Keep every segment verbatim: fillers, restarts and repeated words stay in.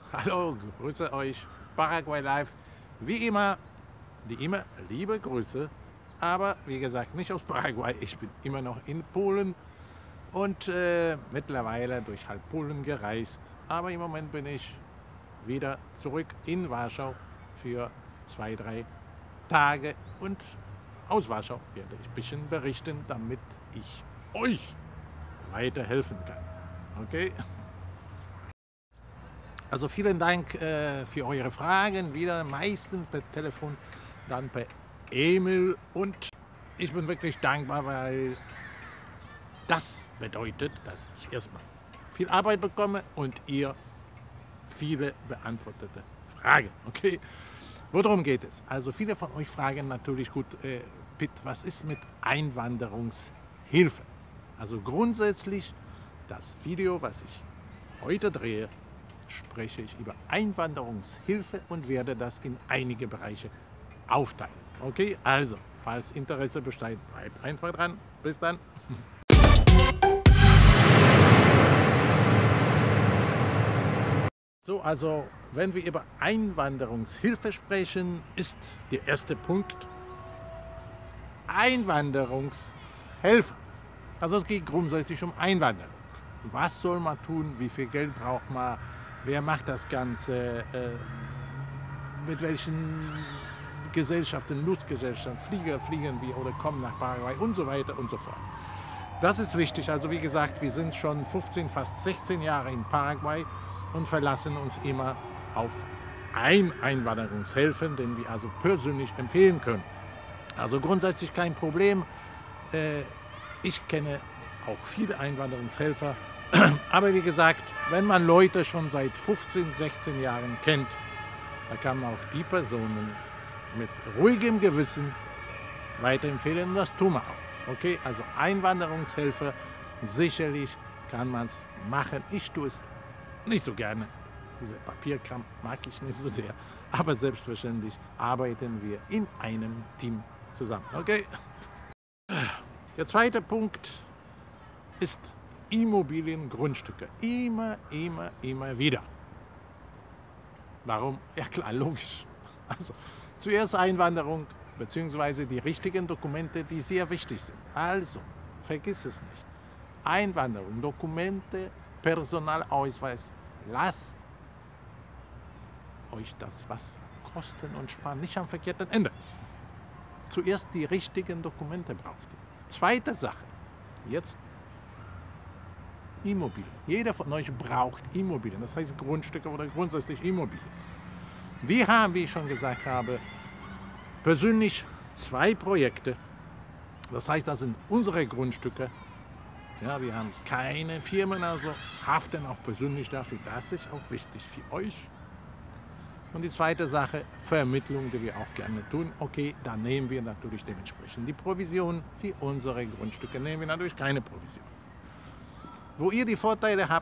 Hallo, grüße euch, Paraguay Live. Wie immer, wie immer, liebe Grüße, aber wie gesagt, nicht aus Paraguay. Ich bin immer noch in Polen und äh, mittlerweile durch halb Polen gereist. Aber im Moment bin ich wieder zurück in Warschau für zwei, drei Tage und aus Warschau werde ich ein bisschen berichten, damit ich euch weiterhelfen kann. Okay? Also vielen Dank äh, für eure Fragen, wieder meistens per Telefon, dann per E-Mail und ich bin wirklich dankbar, weil das bedeutet, dass ich erstmal viel Arbeit bekomme und ihr viele beantwortete Fragen. Okay? Worum geht es? Also viele von euch fragen natürlich gut, äh, Pitt, was ist mit Einwanderungshilfe? Also grundsätzlich das Video, was ich heute drehe, spreche ich über Einwanderungshilfe und werde das in einige Bereiche aufteilen. Okay, also, falls Interesse besteht, bleibt einfach dran. Bis dann. So, also, wenn wir über Einwanderungshilfe sprechen, ist der erste Punkt Einwanderungshelfer. Also es geht grundsätzlich um Einwanderung. Was soll man tun? Wie viel Geld braucht man? Wer macht das Ganze? Äh, mit welchen Gesellschaften, Luftgesellschaften, Flieger fliegen wir oder kommen nach Paraguay und so weiter und so fort. Das ist wichtig. Also wie gesagt, wir sind schon fünfzehn, fast sechzehn Jahre in Paraguay und verlassen uns immer auf ein Einwanderungshilfen, den wir also persönlich empfehlen können. Also grundsätzlich kein Problem. Äh, ich kenne auch viele Einwanderungshelfer. Aber wie gesagt, wenn man Leute schon seit fünfzehn, sechzehn Jahren kennt, da kann man auch die Personen mit ruhigem Gewissen weiterempfehlen und das tun wir auch. Okay, also Einwanderungshilfe, sicherlich kann man es machen. Ich tue es nicht so gerne. Dieser Papierkram mag ich nicht so sehr. Aber selbstverständlich arbeiten wir in einem Team zusammen. Okay? Der zweite Punkt ist Immobiliengrundstücke. Immer, immer, immer wieder. Warum? Ja klar, logisch. Also zuerst Einwanderung bzw. die richtigen Dokumente, die sehr wichtig sind. Also, vergiss es nicht. Einwanderung, Dokumente, Personalausweis. Lasst euch das was kosten und sparen. Nicht am verkehrten Ende. Zuerst die richtigen Dokumente braucht ihr. Zweite Sache. Jetzt Immobilien. Jeder von euch braucht Immobilien, das heißt Grundstücke oder grundsätzlich Immobilien. Wir haben, wie ich schon gesagt habe, persönlich zwei Projekte. Das heißt, das sind unsere Grundstücke. Ja, wir haben keine Firmen, also haften auch persönlich dafür. Das ist auch wichtig für euch. Und die zweite Sache, Vermittlung, die wir auch gerne tun. Okay, da nehmen wir natürlich dementsprechend die Provision. Für unsere Grundstücke nehmen wir natürlich keine Provision. Wo ihr die Vorteile habt,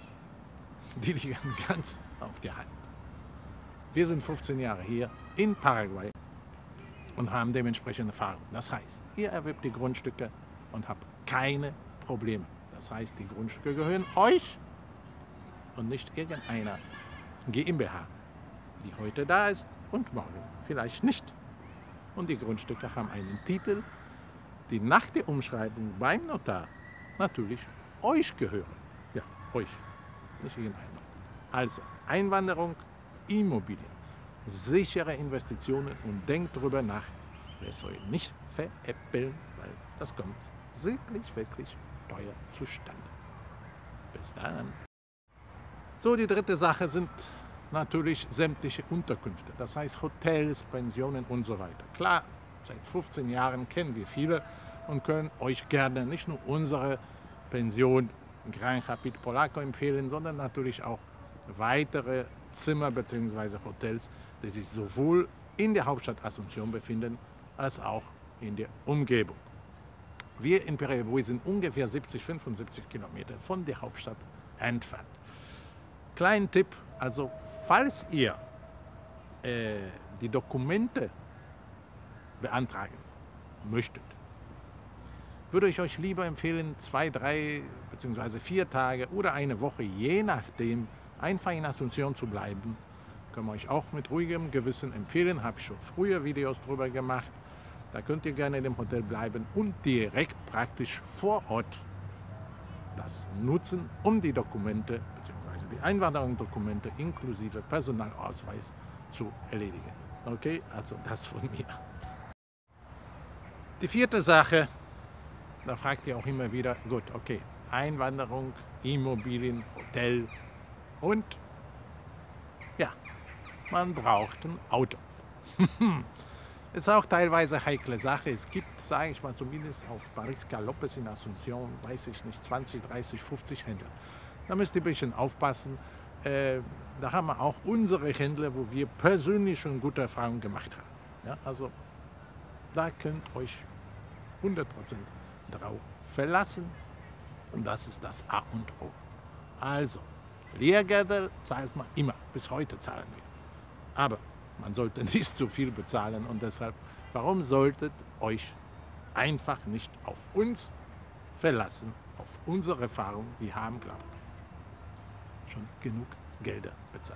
die liegen ganz auf der Hand. Wir sind fünfzehn Jahre hier in Paraguay und haben dementsprechende Erfahrung. Das heißt, ihr erwirbt die Grundstücke und habt keine Probleme. Das heißt, die Grundstücke gehören euch und nicht irgendeiner GmbH, die heute da ist und morgen vielleicht nicht. Und die Grundstücke haben einen Titel, die nach der Umschreibung beim Notar natürlich euch gehören. Ja, euch, nicht irgendeiner. Also Einwanderung, Immobilien, sichere Investitionen und denkt darüber nach, lasst euch nicht veräppeln, weil das kommt wirklich, wirklich teuer zustande. Bis dann. So, die dritte Sache sind natürlich sämtliche Unterkünfte, das heißt Hotels, Pensionen und so weiter. Klar, seit fünfzehn Jahren kennen wir viele und können euch gerne nicht nur unsere Pension Gran Rapid Polaco empfehlen, sondern natürlich auch weitere Zimmer bzw. Hotels, die sich sowohl in der Hauptstadt Asunción befinden, als auch in der Umgebung. Wir in Paraguay sind ungefähr siebzig, fünfundsiebzig Kilometer von der Hauptstadt entfernt. Kleinen Tipp, also falls ihr äh, die Dokumente beantragen möchtet, würde ich euch lieber empfehlen, zwei, drei bzw. vier Tage oder eine Woche, je nachdem, einfach in Asunción zu bleiben. Können wir euch auch mit ruhigem Gewissen empfehlen. Habe ich schon früher Videos darüber gemacht. Da könnt ihr gerne in dem Hotel bleiben und direkt praktisch vor Ort das nutzen, um die Dokumente bzw. die Einwanderungsdokumente inklusive Personalausweis zu erledigen. Okay, also das von mir. Die vierte Sache, da fragt ihr auch immer wieder, gut, okay, Einwanderung, Immobilien, Hotel und ja, man braucht ein Auto. Ist auch teilweise eine heikle Sache. Es gibt, sage ich mal, zumindest auf Mariscal López in Asunción, weiß ich nicht, zwanzig, dreißig, fünfzig Händler. Da müsst ihr ein bisschen aufpassen. Äh, da haben wir auch unsere Händler, wo wir persönlich schon gute Erfahrungen gemacht haben. Ja, also da könnt ihr euch hundert Prozent drauf verlassen. Und das ist das A und O. Also, Lehrgelder zahlt man immer. Bis heute zahlen wir. Aber man sollte nicht zu viel bezahlen und deshalb, warum solltet euch einfach nicht auf uns verlassen, auf unsere Erfahrung? Wir haben, glaube ich, schon genug Gelder bezahlt.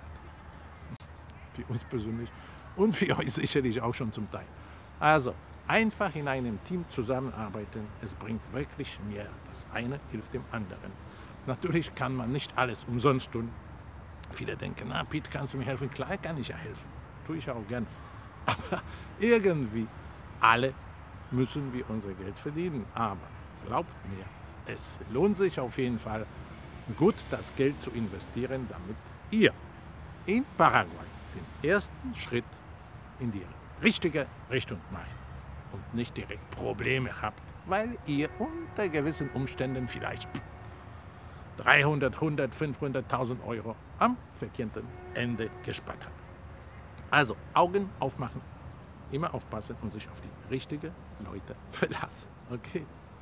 Für uns persönlich und für euch sicherlich auch schon zum Teil. Also, einfach in einem Team zusammenarbeiten, es bringt wirklich mehr. Das eine hilft dem anderen. Natürlich kann man nicht alles umsonst tun. Viele denken, na Piet, kannst du mir helfen? Klar kann ich ja helfen. Tue ich auch gerne. Aber irgendwie, alle müssen wir unser Geld verdienen. Aber glaubt mir, es lohnt sich auf jeden Fall, gut das Geld zu investieren, damit ihr in Paraguay den ersten Schritt in die richtige Richtung macht und nicht direkt Probleme habt, weil ihr unter gewissen Umständen vielleicht dreihundert, hundert, fünfhunderttausend Euro am verkehrten Ende gespart habt. Also Augen aufmachen, immer aufpassen und sich auf die richtigen Leute verlassen. Okay?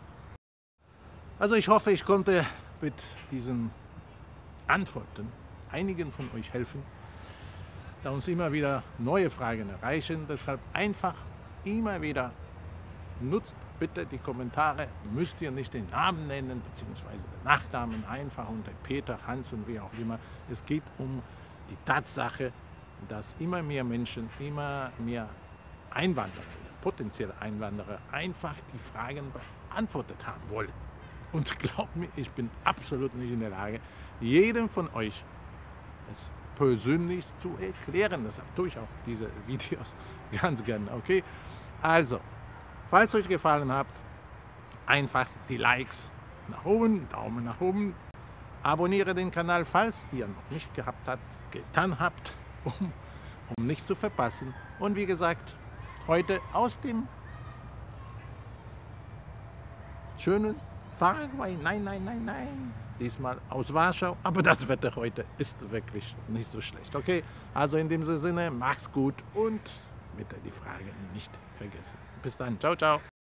Also ich hoffe, ich konnte mit diesen Antworten einigen von euch helfen, da uns immer wieder neue Fragen erreichen. Deshalb einfach immer wieder nutzt bitte die Kommentare, müsst ihr nicht den Namen nennen, beziehungsweise den Nachnamen, einfach unter Peter, Hans und wie auch immer. Es geht um die Tatsache, dass immer mehr Menschen, immer mehr Einwanderer, potenzielle Einwanderer, einfach die Fragen beantwortet haben wollen. Und glaubt mir, ich bin absolut nicht in der Lage, jedem von euch es persönlich zu erklären. Deshalb tue ich auch diese Videos ganz gerne. Okay? Also, falls euch gefallen hat, einfach die Likes nach oben, Daumen nach oben, abonniere den Kanal, falls ihr noch nicht gehabt habt, getan habt, um, um nichts zu verpassen. Und wie gesagt, heute aus dem schönen Paraguay, nein, nein, nein, nein, diesmal aus Warschau, aber das Wetter heute ist wirklich nicht so schlecht. Okay, also in dem Sinne, mach's gut und bitte die Fragen nicht vergessen. Bis dann, ciao, ciao.